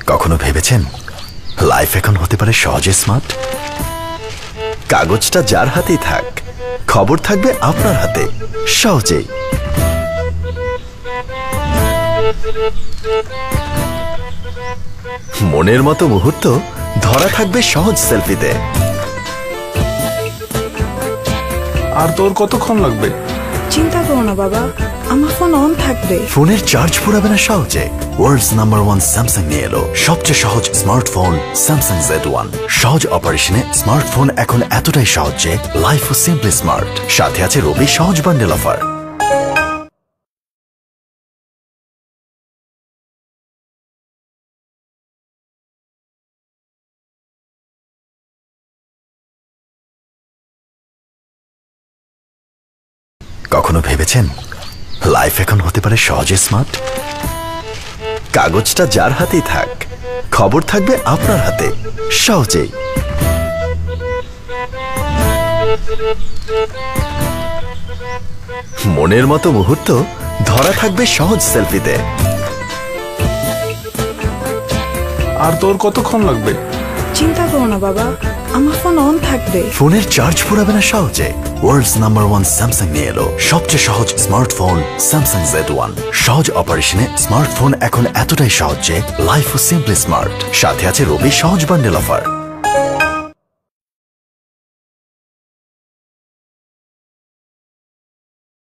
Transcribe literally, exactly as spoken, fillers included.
কখনো ভেবেছেন লাইফ এখন হতে পারে সহজে স্মার্ট? কাগজটা যার হাতেই থাক, খবর থাকবে আপনার হাতে সহজেই। মনের মতো মুহূর্ত ধরা থাকবে সহজ সেলফিতে। আর তোর কতক্ষণ লাগবে? চিন্তা করো না বাবা, আমার ফোন অন থাকবে। ফোনের চার্জ ফুরাবে না সহজে। ওয়ার্ল্ডস নাম্বার ওয়ান স্যামসাং নিয়ে এলো সবচেয়ে সহজ স্মার্টফোন স্যামসাং জেড ওয়ান। সহজ অপারেশনে স্মার্টফোন এখন এতটাই সহজ যে লাইফ ও সিম্পলি স্মার্ট। সাথে আছে রবি সহজ বান্ডেল অফার। কখনো ভেবেছেন লাইফ এখন হতে পারে সহজে স্মার্ট? কাগজটা যার হাতেই থাক, খবর থাকবে আপনার হাতে সহজেই। মনের মতো মুহূর্ত ধরা থাকবে সহজ সেলফিতে। আর তোর কতক্ষণ লাগবে? চিন্তা করো না বাবা, আমার ফোন অন থাকবে। ফোনের চার্জ ফুরাবে না সহজে। ওয়ার্ল্ডস নাম্বার ওয়ান স্যামসাং নিয়ে এলো সবচেয়ে সহজ স্মার্টফোন স্যামসাং জেড ওয়ান। সহজ অপারেশনে স্মার্টফোন এখন এতটাই সহজ যে লাইফ ও সিম্পলি স্মার্ট। সাথে আছে রবি সহজ বান্ডেল অফার।